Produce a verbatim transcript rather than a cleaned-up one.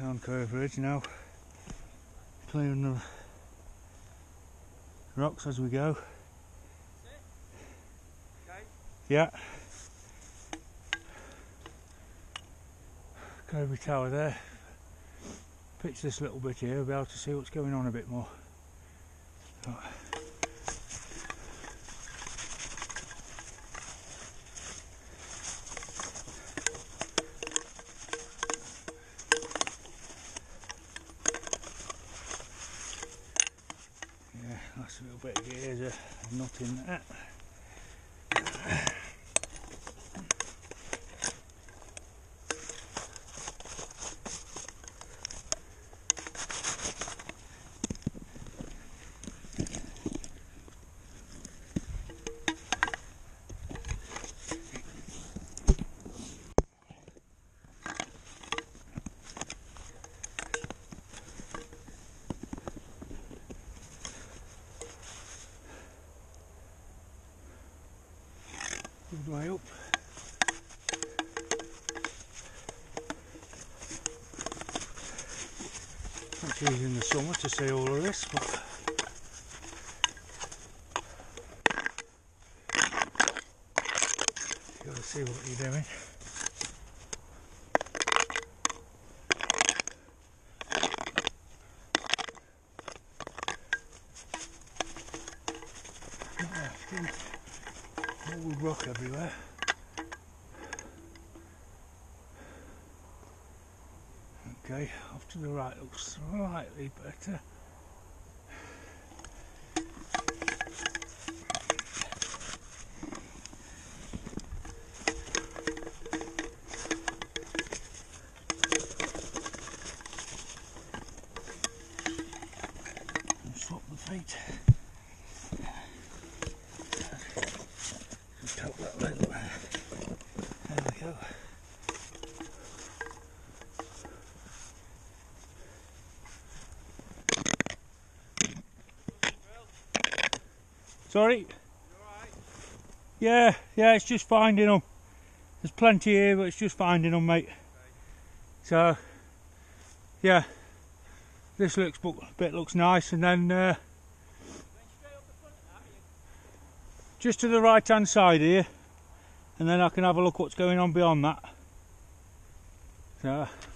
on Curve Ridge now, clearing the rocks as we go. Okay. Yeah. Covey Tower there. Pitch this little bit here, we'll be able to see what's going on a bit more. Right. Yeah, last little bit of gear, there's a nut in there. Good way up. Not easy in the summer to see all of this, but you got to see what you're doing. Old rock everywhere. Okay, off to the right looks slightly better. And swap the feet. Top that little there. There we go. Sorry? Alright? Yeah, yeah, it's just finding them. There's plenty here, but it's just finding them, mate. Okay. So, yeah, this looks bit looks nice, and then uh, Straight up the front of that, you... just to the right hand side here, and then I can have a look what's going on beyond that. So.